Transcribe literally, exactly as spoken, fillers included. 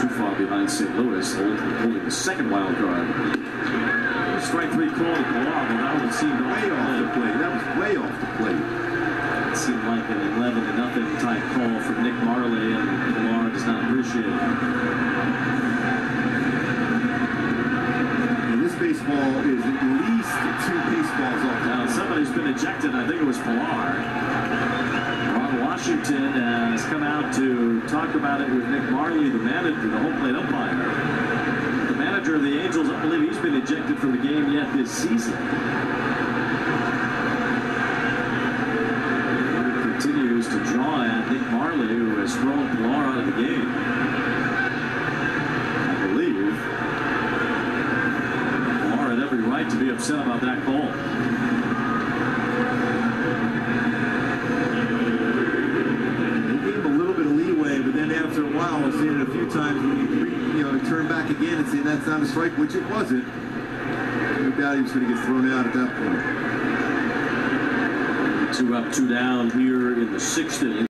too far behind Saint Louis, holding the second wild card. Strike three call to Pilar, but that one seemed way off the plate. That was way off the plate. It seemed like an eleven to nothing type call from Nick Mahrley, and Pilar does not appreciate it. And this baseball is at least two baseballs off. Now somebody's been ejected. I think it was Pilar. Ron Washington has come out to talk about it with Nick Mahrley, the manager, the home plate umpire. The manager of the Angels, I believe he's been ejected from the game yet this season. He continues to draw at Nick Mahrley, who has thrown Pilar out of the game. I believe Pilar had every right to be upset about that call. After a while, I've seen it a few times when you, you know, turn back again and say that's not a strike, which it wasn't. No doubt he was going to get thrown out at that point. Two up, two down here in the sixth inning.